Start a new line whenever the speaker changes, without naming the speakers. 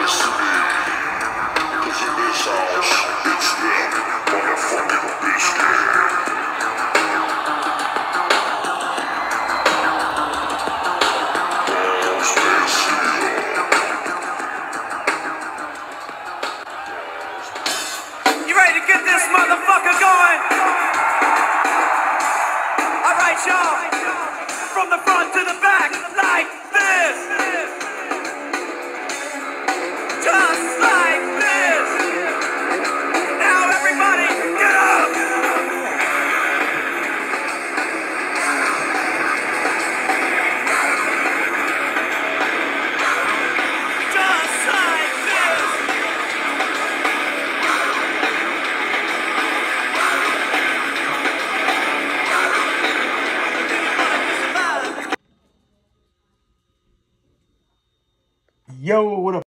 You ready to get this motherfucker going? Alright, y'all. From the front to the back, like this. Just like this. Now everybody, get up. Just like this.
Yo, what up?